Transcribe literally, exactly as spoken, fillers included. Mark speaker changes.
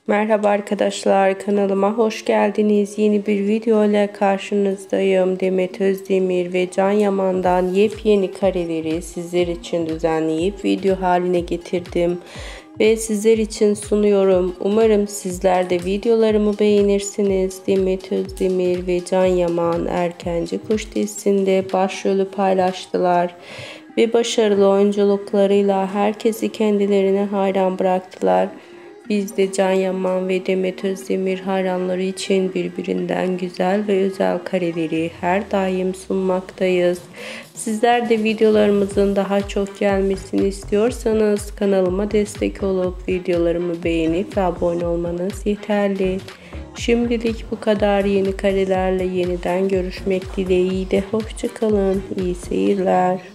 Speaker 1: Merhaba arkadaşlar, kanalıma hoş geldiniz. Yeni bir video ile karşınızdayım. Demet Özdemir ve Can Yaman'dan yepyeni kareleri sizler için düzenleyip video haline getirdim ve sizler için sunuyorum. Umarım sizler de videolarımı beğenirsiniz. Demet Özdemir ve Can Yaman Erkenci Kuş dizisinde başrolü paylaştılar ve başarılı oyunculuklarıyla herkesi kendilerine hayran bıraktılar. Biz de Can Yaman ve Demet Özdemir hayranları için birbirinden güzel ve özel kareleri her daim sunmaktayız. Sizler de videolarımızın daha çok gelmesini istiyorsanız kanalıma destek olup videolarımı beğenip ve abone olmanız yeterli. Şimdilik bu kadar. Yeni karelerle yeniden görüşmek dileğiyle. Hoşça kalın. İyi seyirler.